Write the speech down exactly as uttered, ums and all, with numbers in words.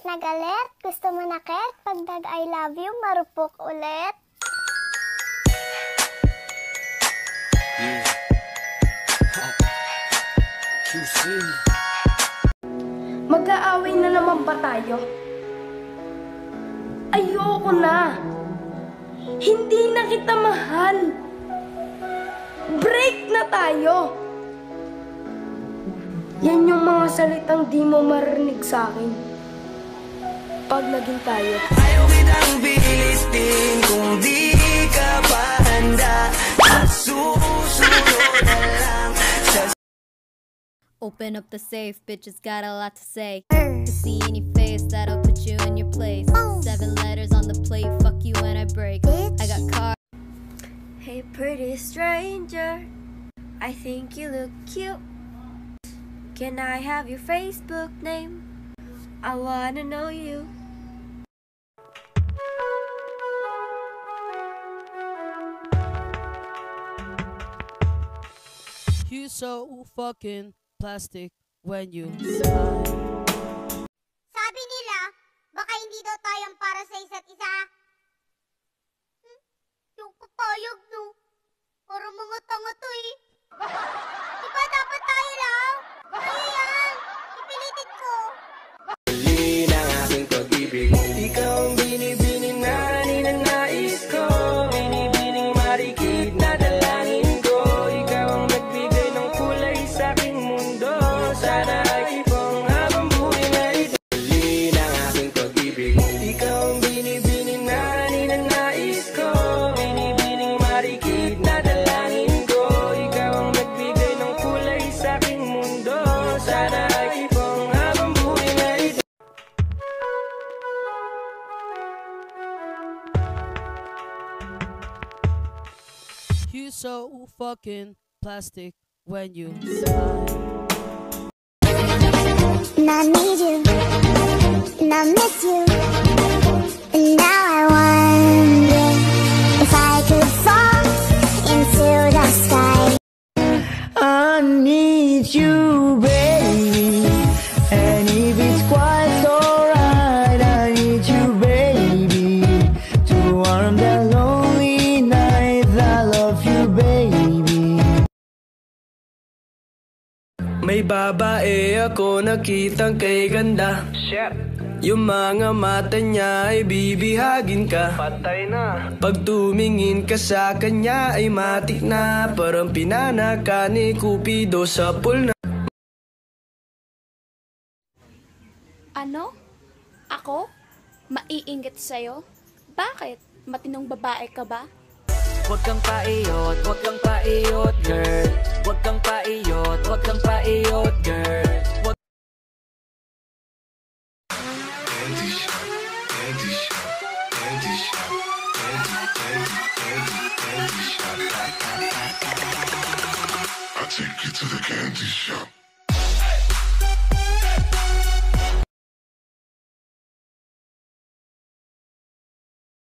na galit? Gusto mo na ket? Pag nag I love you, marupok ulit? Yeah. Q C. Mag-aaway na naman ba tayo? Ayoko na. Hindi na kita mahal. Break na tayo. Yan yung mga salitang di mo marinig sa akin pag naging tayo. Ayaw kitang bilitin kung di ka pa handa. At susunod na lang sa... Open up the safe, bitches got a lot to say. To see any face that'll put you in your place. Seven letters on the plate, fuck you when I break. I got car. Hey pretty stranger, I think you look cute. Can I have your Facebook name? I wanna know you. You so fucking plastic when you smile. Sabi nila, baka hindi daw tayong para sa isa't isa. Hmm? Yung papayag, no? Parang mga tanga to eh. Diba dapat tayo lang? Tayo yan! Ipilitin ko! Huli ng aking pag-ibig. Ikaw ang binibini na ninanais ko. Binibining marikit na dalangin ko. Ikaw ang nagbigay ng kulay sa aking mundo. Sana ay ipong habang buhay na ito. Huli ng aking pag-ibig. Ikaw ang binibini na ninanais ko. Binibining marikit na dalangin ko. Ikaw ang nagbigay ng kulay sa aking mundo. Sana ay ipong habang buhay na ito. You so fucking plastic when you smile. And I need you, and I miss you, and now I wonder if I could fall into the sky. I need you, baby. And if it's quite alright, I need you, baby. To warm the lonely night, I love you, baby. May babae ako nakitang kay ganda. Yung mga mata niya ay bibihagin ka. Patay na. Pag tumingin ka sa kanya ay matik na. Parang pinanaka ni Cupido sa pool na. Ano? Ako? Maiinggit sa'yo? Bakit? Matinong babae ka ba? Huwag kang paiyot, huwag kang paiyot, girl. Huwag kang paiyot, huwag kang paiyot, girl. Huwag... I take you to the candy shop.